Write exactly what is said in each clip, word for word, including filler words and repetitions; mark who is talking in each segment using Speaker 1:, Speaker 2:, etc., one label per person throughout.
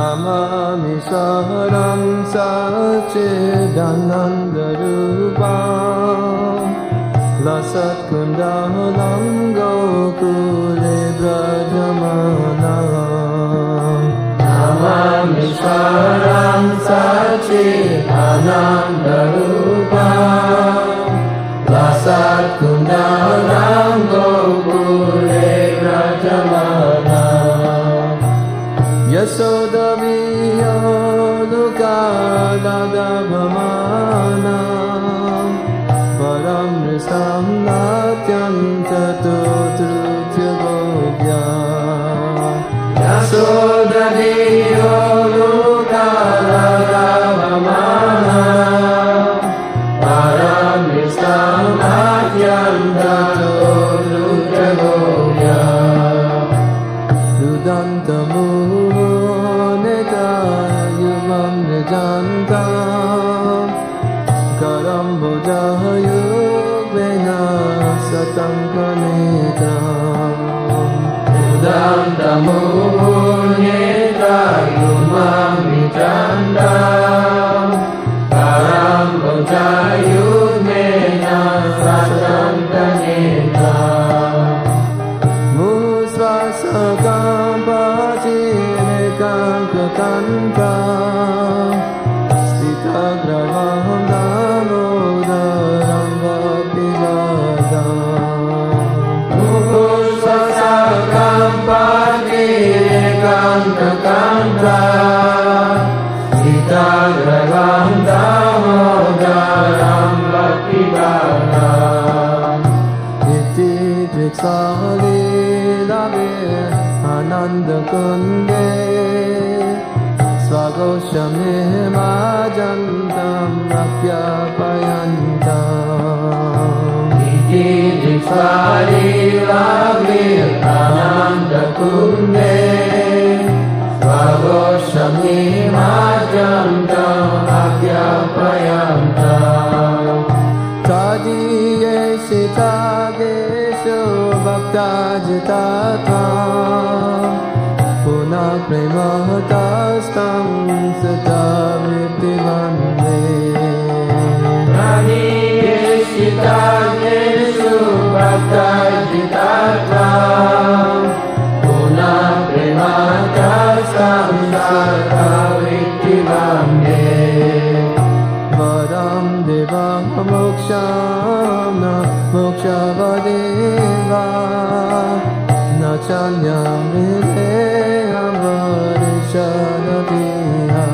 Speaker 1: Namamishwaram Satchidanandharupam Lasatkundalam Gokule Brajamanam Namamishwaram Satchidanandharupam Lasatkundalam Gokule Brajamanam Yasodaviyodukadadavamanam Paramrisam natyam tatotrutyagobhyam Yasodaviyodukadadavamanam Paramrisam natyam tatotrutyagobhyam Dudantamu Jantam Karambojayugvena Satankanetam Dantamunyetayumam Vijantam Karambojayugvena Satankanetam Musvasakam Pachilekam Katantam Agravam damodaram bhaktivadam Mukusvasakam patirikam kakantam Sitagravam damodaram bhaktivadam Iti triksalilabir ananda kunde Svagoshame majantam rakyapayantam Iti diksarilagir ananda kunde Svagoshame majantam rakyapayantam Tadiye sitagesho bhaktajitatam Puna prematastam satamritimande Radhiyeshitajeshu bhaktajitatam Puna prematastam satamritimande Varam devam moksham na mokshavadeva Nachanyam videyam varishadatiha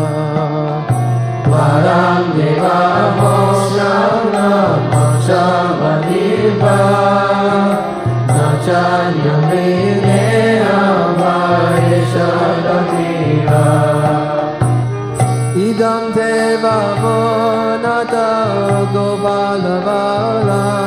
Speaker 1: Varam deva moksham mokshavadiva Nachanyam videyam varishadatiha Idam deva vonata gopalavala